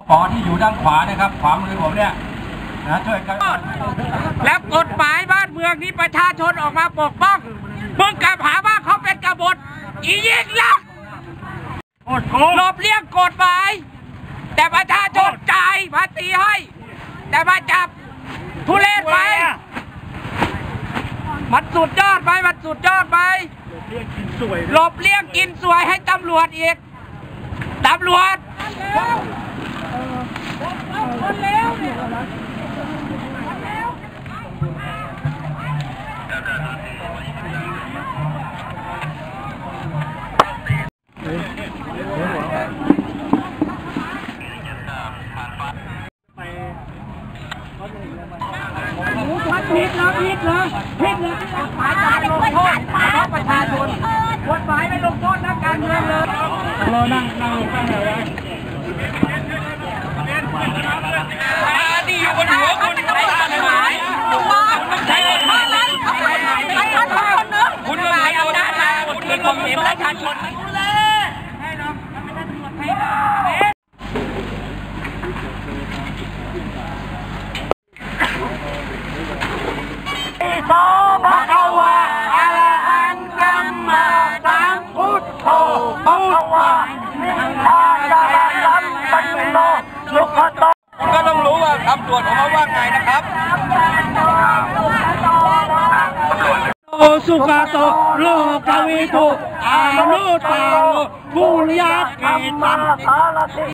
ปอที่อยู่ด้านขวานะครับขวามือผมเนี่ยนะช่วยกันแล้วกฎหมายบ้านเมืองนี้ประชาชนออกมาปกป้องมึงกลับหาว่าเขาเป็นกบฏอียิ่งลักษณ์หลบเลี่ยงกฎหมายแต่ประชาชนจ่ายภาษีให้แต่มาจับทุเรศไปมันสุดยอดไปมันสุดยอดไปหลบเลี่ยงกินสวยให้ตำรวจอีกตำรวจคนเลวเนี่ยผิดเหรอผิดเหรอผิดเหรอกฎหมายจะไม่ลงโทษเพราะประชาชนกฎหมายไม่ลงโทษนักการเมืองเลยเรานั่งลงข้างไหนวะดีอยู่บนหัวคุณใช้กฎหมายใช้กฎหมายนั้นประชาชนคนนึงคุณมาอำนาจมาคุณข่มเหงประชาชนให้เราไม่ได้ตรวจให้โตภะคะวะอะระหังสัมมาสัมพุทโธภะคะวะอะระหังสัมมาสัมพุทโธสุขโตคุณก็ต้องรู้ว่าคำตรวจของเขาว่าไงนะครับโอสุขโตโลกวิทูอนุตตรปุญญาเกตัง